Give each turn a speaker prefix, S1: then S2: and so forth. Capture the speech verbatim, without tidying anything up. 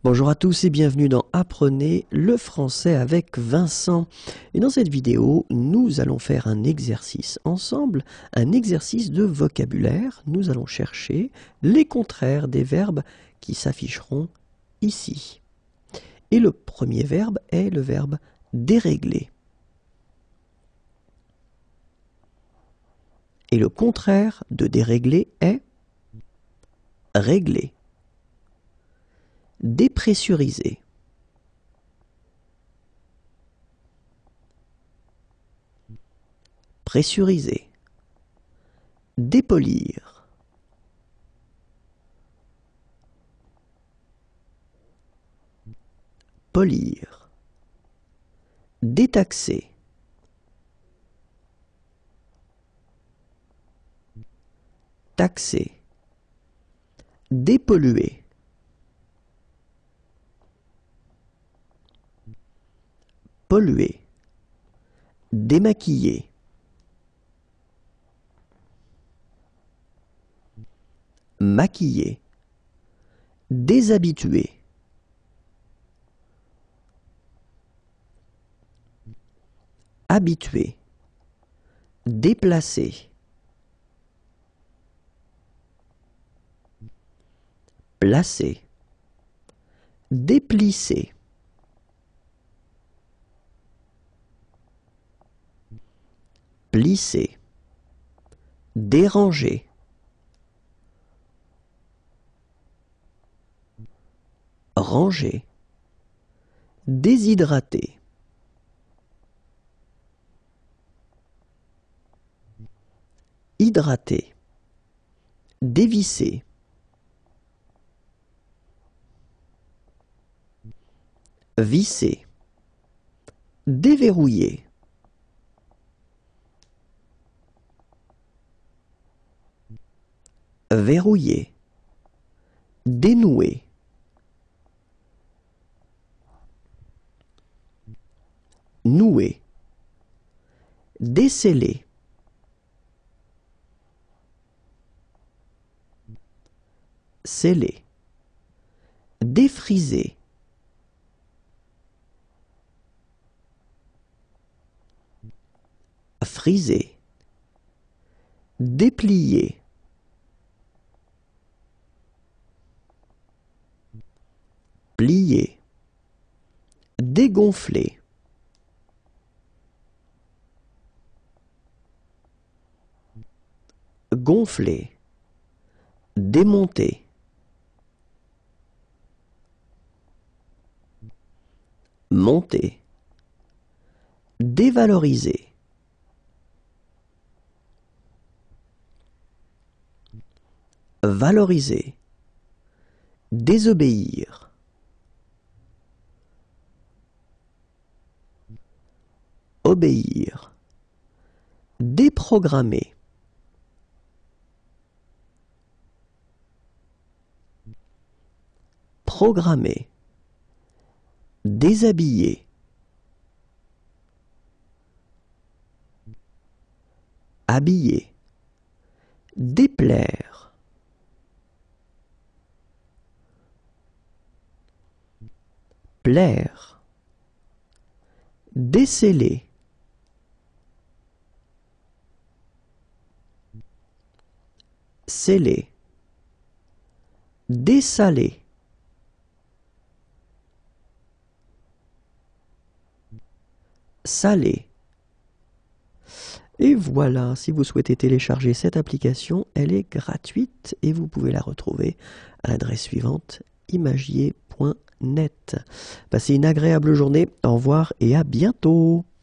S1: Bonjour à tous et bienvenue dans Apprenez le français avec Vincent. Et dans cette vidéo, nous allons faire un exercice ensemble, un exercice de vocabulaire. Nous allons chercher les contraires des verbes qui s'afficheront ici. Et le premier verbe est le verbe dérégler. Et le contraire de dérégler est régler. Dépressuriser. Pressuriser. Dépolir. Polir. Détaxer. Taxer. Dépolluer. Polluer. Démaquiller. Maquiller. Déshabituer. Habituer. Déplacer. Placer. Déplisser. Plisser. Déranger. Ranger. Déshydrater. Hydrater. Dévisser. Visser. Déverrouiller. Verrouiller. Dénouer. Nouer. Déceler. Sceller. Défriser. Friser. Déplier. Plier. Dégonfler. Gonfler. Démonter. Monter. Dévaloriser. Valoriser. Désobéir. Obéir. Déprogrammer. Programmer. Déshabiller. Habiller. Déplaire. Plaire. Déceler. Sceller. Dessaler. Saler. Et voilà, si vous souhaitez télécharger cette application, elle est gratuite et vous pouvez la retrouver à l'adresse suivante, imagier point net. Passez une agréable journée, au revoir et à bientôt.